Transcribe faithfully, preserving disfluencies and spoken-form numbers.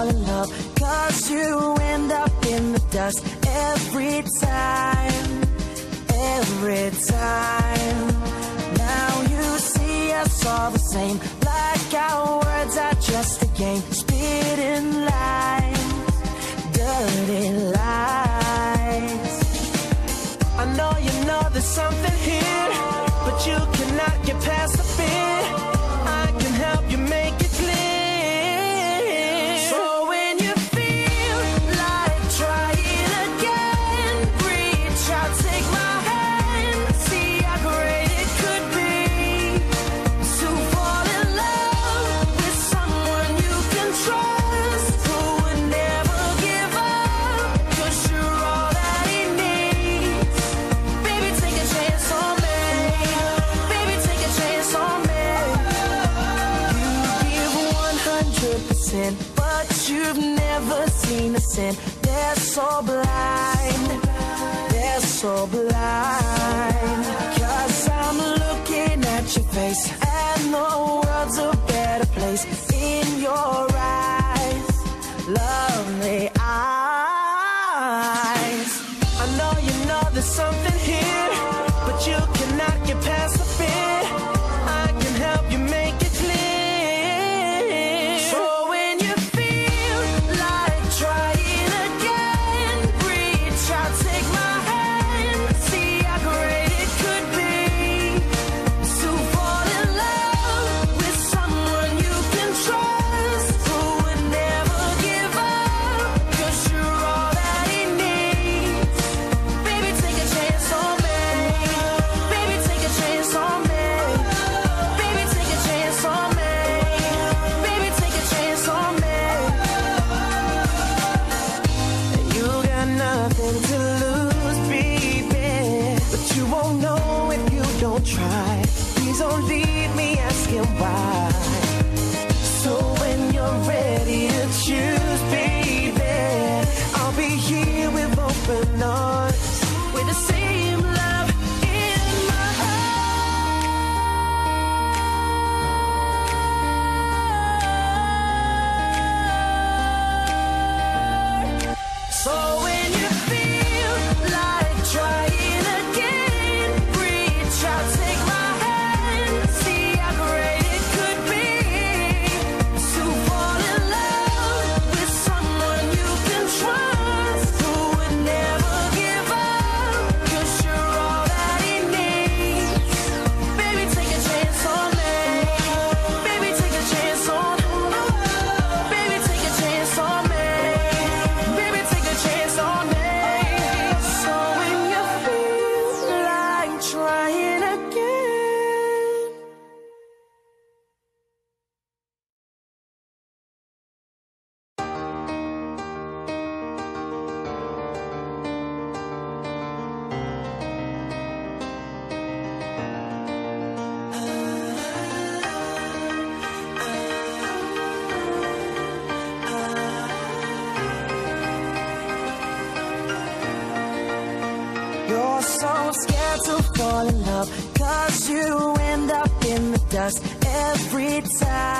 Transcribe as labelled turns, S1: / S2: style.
S1: in love, 'cause you end up in the dust every time, every time. Now you see us all the same, like our words are just a game, spitting lies, dirty lies. I know you know there's something here, but you cannot get past the fear. I can help you make it clear. So when you feel like trying again, reach out, take my hand, see how great it could be to fall in love with someone you can trust, who would never give up, 'cause you're all that he needs. Baby, take a chance on me. Baby, take a chance on me. You give one hundred percent, but you've never seen a sin. They're so blind, they're so blind. 'Cause I'm looking at your face, and the world's a better place in your eyes, lovely eyes. I know you know there's something here, but you cannot get past the fear. I can help you make it clear. So when you feel like trying again, reach out, take my hand, see how great it could be to fall in love with someone you can trust, who would never give up, 'cause you're all that he needs. Baby, take a chance on me. Baby, take a chance on me. Baby, take a chance on me. Baby, take a chance on me. You got nothing to lose, baby, but you won't know if you don't try. Please don't leave me asking why. So when you're ready to choose, baby, I'll be here with open arms, with the same love in my heart. So when you feel like trying again, reach out, take my hand, see how great it could be to fall in love with someone you can trust, who would never give up, 'cause you're all that he needs. Baby, take a chance on me. Baby, take a chance on. Baby, take a chance on me. Baby, take a chance on me. So when you feel like trying again. You're so scared to fall in love, 'cause you end up in the dust every time.